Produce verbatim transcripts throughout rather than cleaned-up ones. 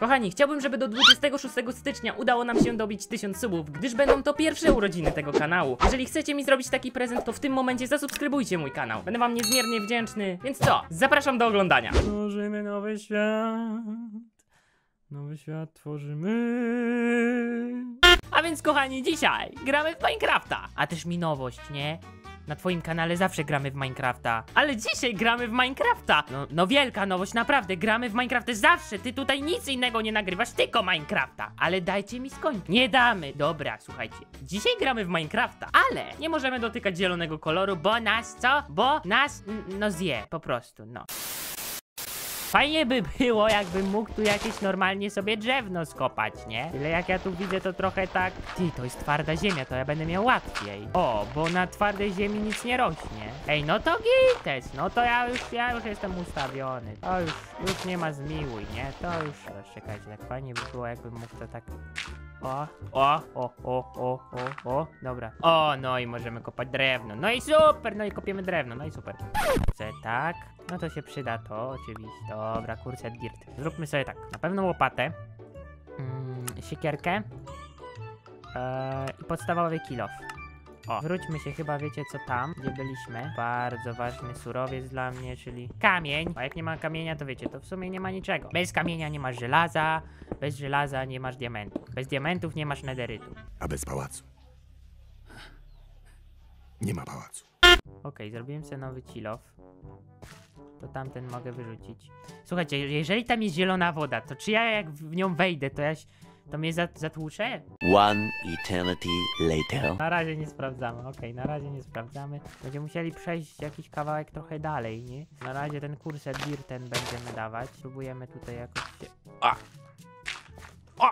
Kochani, chciałbym, żeby do dwudziestego szóstego stycznia udało nam się dobić tysiąc subów, gdyż będą to pierwsze urodziny tego kanału. Jeżeli chcecie mi zrobić taki prezent, to w tym momencie zasubskrybujcie mój kanał. Będę wam niezmiernie wdzięczny, więc co? Zapraszam do oglądania. Tworzymy nowy świat. Nowy świat tworzymy. A więc kochani, dzisiaj gramy w Minecrafta. A też mi nowość, nie? Na twoim kanale zawsze gramy w Minecrafta, ale dzisiaj gramy w Minecrafta. No, no wielka nowość, naprawdę, gramy w Minecrafta zawsze. Ty tutaj nic innego nie nagrywasz, tylko Minecrafta. Ale dajcie mi skończyć. Nie damy. Dobra, słuchajcie. Dzisiaj gramy w Minecrafta, ale nie możemy dotykać zielonego koloru, bo nas co? Bo nas, no zje, po prostu, no. Fajnie by było, jakbym mógł tu jakieś normalnie sobie drzewno skopać, nie? Tyle jak ja tu widzę, to trochę tak... Ty, to jest twarda ziemia, to ja będę miał łatwiej. O, bo na twardej ziemi nic nie rośnie. Ej, no to gites, no to ja już, ja już jestem ustawiony. To już, już nie ma zmiłuj, nie? To już... Teraz czekajcie, tak fajnie by było, jakbym mógł to tak... O, o, o, o, o, o, o, dobra. O, no i możemy kopać drewno. No i super, no i kopiemy drewno, no i super. Chcę tak. No to się przyda to, oczywiście. Dobra, kurczę, dirt. Zróbmy sobie tak. Na pewno łopatę. Mm, siekierkę. Eee, I podstawowy kill off. O, wróćmy się chyba, wiecie co tam, gdzie byliśmy. Bardzo ważny surowiec dla mnie, czyli kamień. A jak nie ma kamienia, to wiecie, to w sumie nie ma niczego. Bez kamienia nie masz żelaza, bez żelaza nie masz diamentów. Bez diamentów nie masz nederytu. A bez pałacu nie ma pałacu. Okej, okay, zrobiłem sobie nowy kill off. To tamten mogę wyrzucić. Słuchajcie, jeżeli tam jest zielona woda, to czy ja jak w nią wejdę, to ja to mnie zatłuczę? One eternity later. Na razie nie sprawdzamy, okej, okay, na razie nie sprawdzamy. Będziemy musieli przejść jakiś kawałek trochę dalej, nie? Na razie ten kursor dir ten będziemy dawać. Spróbujemy tutaj jakoś się... A! O!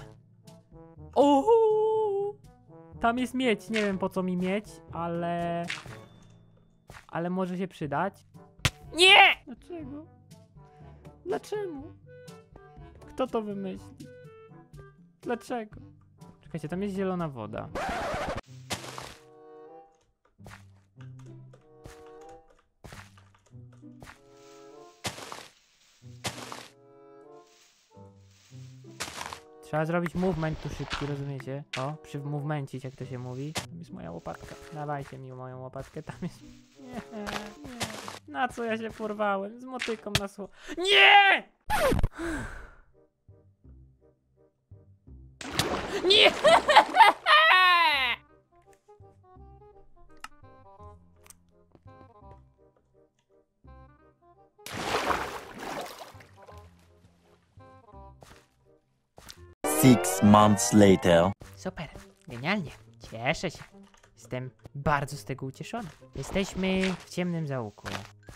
Oho! Tam jest miedź, nie wiem po co mi miedź, ale... Ale może się przydać. Nie! Dlaczego? Dlaczego? Kto to wymyśli? Dlaczego? Czekajcie, tam jest zielona woda. Trzeba zrobić movement tu szybki, rozumiecie? O, przy movemencić, jak to się mówi. Tam jest moja łopatka. Dawajcie mi moją łopatkę, tam jest... Nie, nie. Na co ja się porwałem? Z motyką na słowo. Nie! Nie! Six months later. Super, genialnie. Cieszę się. Jestem bardzo z tego ucieszony. Jesteśmy w ciemnym zaułku.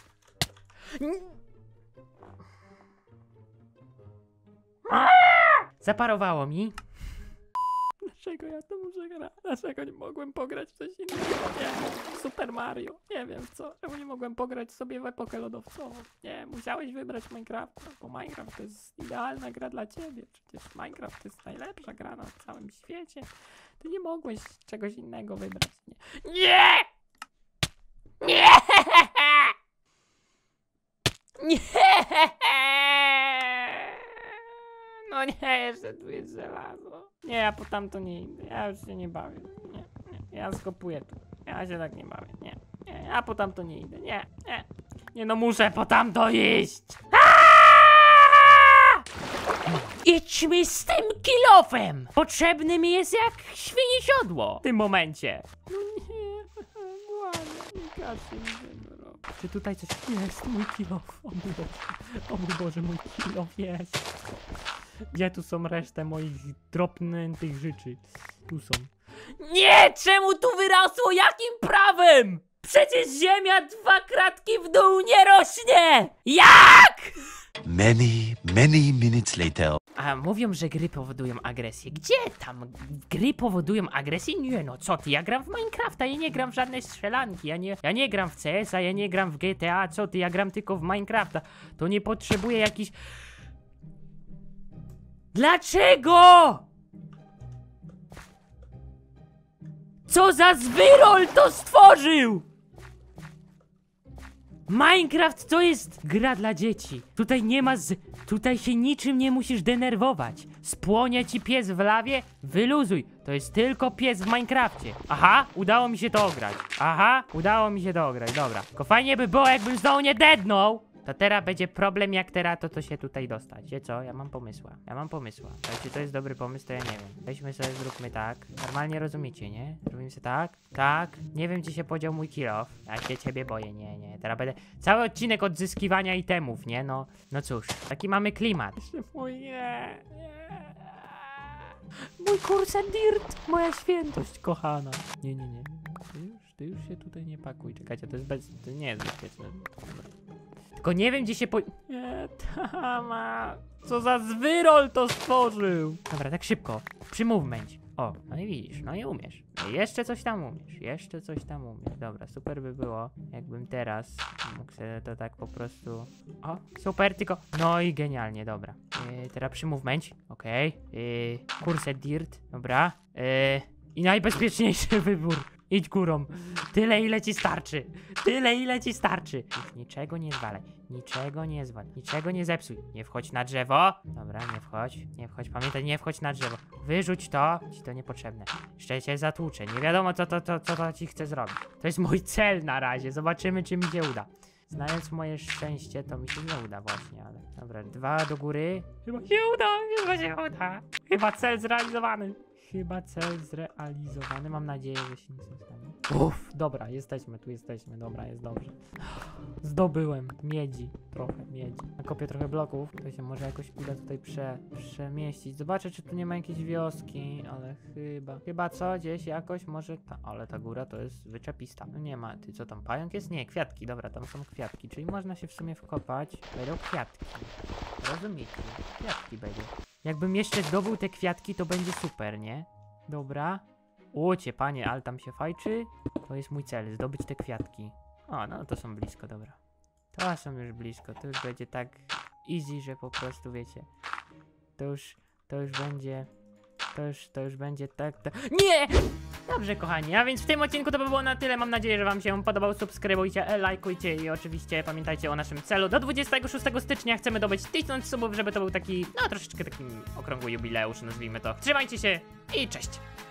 Zaparowało mi. Dlaczego ja to muszę grać? Dlaczego nie mogłem pograć w coś innego? Nie, Super Mario. Nie wiem w co. Czemu nie mogłem pograć sobie w epokę lodowcową? Nie, musiałeś wybrać Minecrafta, bo Minecraft to jest idealna gra dla ciebie. Przecież Minecraft to jest najlepsza gra na całym świecie. Ty nie mogłeś czegoś innego wybrać. Nie! Nie! Nie! Nie! No nie, jeszcze tu jest żelazo. Nie, ja po tamto nie idę. Ja już się nie bawię. Nie, nie. Ja skopuję tu. Ja się tak nie bawię. Nie, nie. Ja po tamto nie idę. Nie, nie. Nie no, muszę po tamto iść. Idźmy z tym kilofem! Potrzebny mi jest jak świnie siodło w tym momencie. No nie, błagam, nie każcie mi tego robić. Czy tutaj coś jest? Mój kilof. O mój Boże, o mój Boże, mój kilof jest. Gdzie tu są resztę moich drobnych rzeczy? Tu są. Nie! Czemu tu wyrosło? Jakim prawem? Przecież ziemia dwa kratki w dół nie rośnie! Jak? Many, many minutes later. A mówią, że gry powodują agresję. Gdzie tam? Gry powodują agresję? Nie no, co ty? Ja gram w Minecrafta, ja nie gram w żadne strzelanki. Ja nie, ja nie gram w C S a, ja nie gram w G T A. Co ty? Ja gram tylko w Minecrafta. To nie potrzebuję jakiś... Dlaczego? Co za zwyrol to stworzył? Minecraft to jest gra dla dzieci. Tutaj nie ma z... Tutaj się niczym nie musisz denerwować. Spłonie ci pies w lawie? Wyluzuj. To jest tylko pies w Minecrafcie. Aha, udało mi się to ograć. Aha, udało mi się to ograć, dobra. Tylko fajnie by było, jakbym znowu nie deadnął. To teraz będzie problem, jak teraz to, to się tutaj dostać. Wiecie co? Ja mam pomysła. Ja mam pomysła. Ale czy to jest dobry pomysł, to ja nie wiem. Weźmy sobie, zróbmy tak. Normalnie rozumiecie, nie? Robimy sobie tak, tak. Nie wiem, gdzie się podział mój kill off. Ja się ciebie boję, nie, nie. Teraz będę... Cały odcinek odzyskiwania itemów, nie? No, no cóż. Taki mamy klimat. Mój nie, nie. Mój kursor dirt. Moja świętość kochana. Nie, nie, nie. Ty już, ty już się tutaj nie pakuj. Czekajcie, to jest bez... To nie jest bezpieczne. Tylko nie wiem, gdzie się po... Nie, tama. Co za zwyrol to stworzył. Dobra, tak szybko. Przy movement. O, no i widzisz, no i umiesz. No i jeszcze coś tam umiesz. Jeszcze coś tam umiesz. Dobra, super by było, jakbym teraz mógł sobie to tak po prostu... O, super, tylko... No i genialnie, dobra. Yy, teraz przy movement. Okej. Okay. Yy, kursor dirt. Dobra. Yy, I najbezpieczniejszy wybór. Idź górą. Tyle, ile ci starczy. Tyle, ile ci starczy. Niczego nie zwalaj. Niczego nie zwal. Niczego nie zepsuj. Nie wchodź na drzewo. Dobra, nie wchodź. Nie wchodź. Pamiętaj, nie wchodź na drzewo. Wyrzuć to. Ci to niepotrzebne. Jeszcze cię zatłuczę. Nie wiadomo, co to, to, co to ci chce zrobić. To jest mój cel na razie. Zobaczymy, czy mi się uda. Znając moje szczęście, to mi się nie uda właśnie, ale... Dobra, dwa do góry. Chyba się uda. Chyba się uda. Chyba cel zrealizowany. Chyba cel zrealizowany. Mam nadzieję, że się nic nie stanie. Uff, dobra, jesteśmy, tu jesteśmy. Dobra, jest dobrze. Zdobyłem miedzi. Trochę miedzi. Nakopię trochę bloków. To się może jakoś uda tutaj prze, przemieścić. Zobaczę, czy tu nie ma jakiejś wioski, ale chyba... Chyba co? Gdzieś jakoś może... Ta, ale ta góra to jest wyczepista. No nie ma. Ty co tam? Pająk jest? Nie, kwiatki. Dobra, tam są kwiatki. Czyli można się w sumie wkopać. Będą kwiatki. Rozumiecie? Kwiatki będą. Jakbym jeszcze zdobył te kwiatki, to będzie super, nie? Dobra. Łocie, panie, ale tam się fajczy. To jest mój cel, zdobyć te kwiatki. O, no to są blisko, dobra. To są już blisko, to już będzie tak easy, że po prostu, wiecie. To już, to już będzie... To już, to już będzie tak, tak... Nie! Dobrze, kochani, a więc w tym odcinku to by było na tyle. Mam nadzieję, że wam się podobał. Subskrybujcie, lajkujcie i oczywiście pamiętajcie o naszym celu. Do dwudziestego szóstego stycznia chcemy dobyć tysiąc subów, żeby to był taki, no troszeczkę taki okrągły jubileusz, nazwijmy to. Trzymajcie się i cześć!